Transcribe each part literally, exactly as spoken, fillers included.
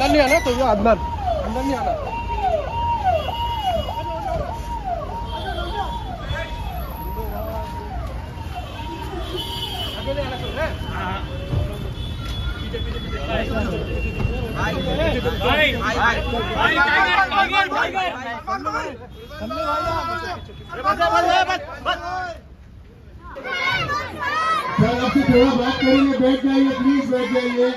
अंदर नहीं आना, तो ये अंदर अंदर नहीं आना। अकेले आना चल रहा है। भाई भाई भाई भाई भाई सर आपसे थोड़ा बात करेंगे, बैठ जाइए प्लीज, बैठ जाइए।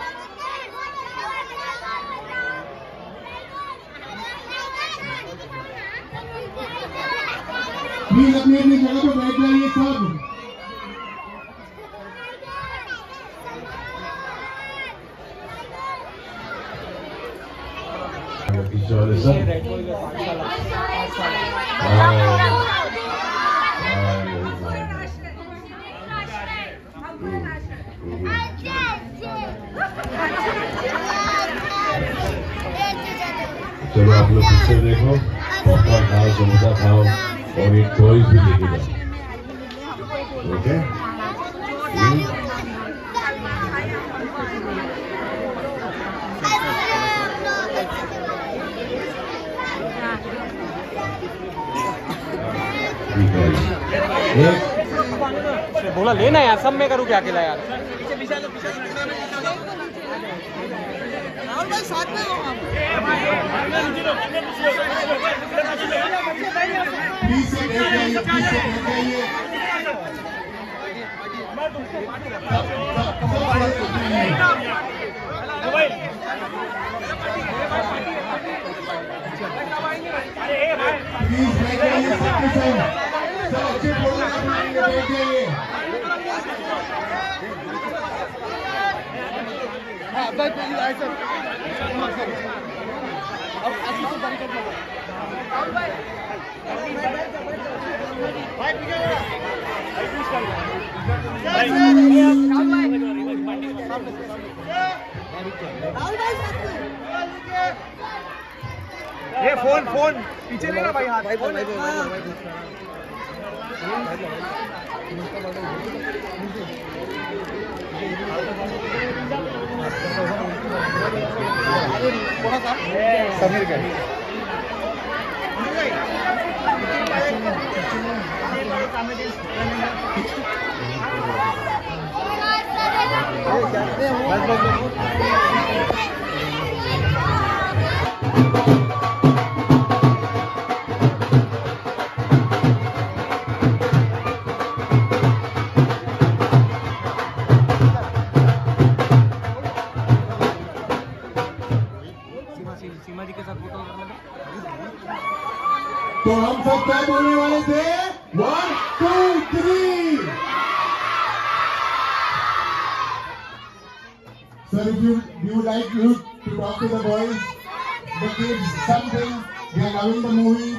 प्लीज अपनी अपनी जगह पर बैठ जाइए सब। चलो आप लोग पिक्चर देखो, पॉपकॉर्न खाओ, समोसा खाओ और एक टॉयज भी लेके जाओ। ओके बोला लेना यार, सब मैं करूँ क्या अकेला यार। राहुल भाई साथ में हो आप। प्लीज से बैठ जाइए, प्लीज से बैठ जाइए। प्लीज बैठ जाइए सबके सब, सब अच्छे बोलना बैठ जाइए। हाँ भाई ऐसा अब अच्छी से बंद कर दो भाई। भाई पीछे ये फोन फोन पीछे लेना भाई, हाथ भाई फोन समीर का सीमा जी के साथ फोटो करना। तो हम सब क्या बोलने वाले थे? One two three. Sir, if you you like you to talk to the boys, the kids, something they are loving the movie.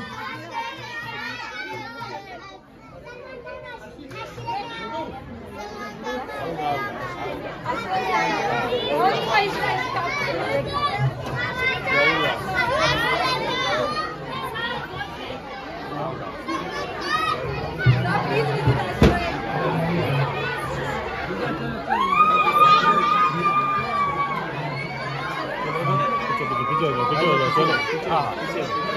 그죠, 그죠, 그죠, 그죠. 아,